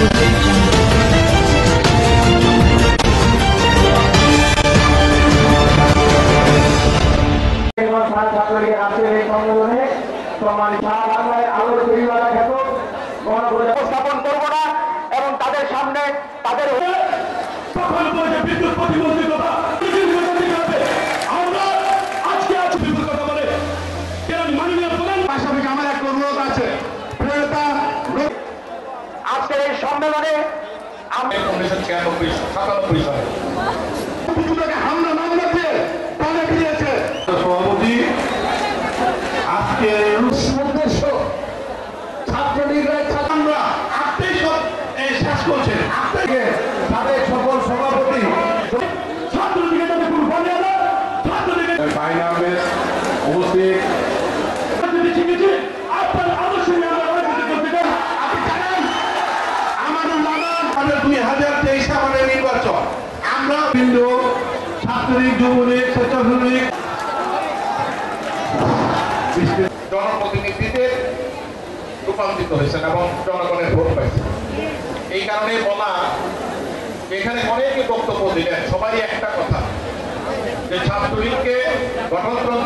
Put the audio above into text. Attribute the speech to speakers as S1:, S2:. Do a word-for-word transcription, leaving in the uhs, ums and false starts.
S1: উপস্থাপন করবো না এবং তাদের সামনে তাদের বিদ্যুৎ প্রতিবন্ধকতা আমরা আজকে আছি বিপুল কথা বলে মাননীয় প্রধান পাশাপাশি আমার একটা অনুরোধ আছে আজকের এই সম্মেলনে আমি উনিশশো ছিয়ানব্বই সাতানব্বই সালে হামলা মামলা দিয়ে তালে ফিরিয়েছে সভাপতি আজকে সদস্য ছাত্রলীগের আমরা আপনি সব শেষ করছেন আপনাকে তাদের সকল সভাপতি ছাত্রলীগের যাতে কোনো বলে না ছাত্রলীগের বাইনামের উপস্থিত আপনার অবশ্যই আমরা আপনি জানেন আমাদের লাগান আমাদের দুই হাজার তেইশ আমাদের নির্বাচন আমরা বিন্দু ছাত্রলীগ যুবলীগ স্বেচ্ছাসেবক জনপ্রতিনিধিদের রূপান্তরিত হয়েছেন এবং জনগণের ভোট পাইছেন। এই কারণে বলা এখানে অনেকে বক্তব্য দিলেন, সবাই একটা কথা যে ছাত্রলীগকে গঠনতন্ত্র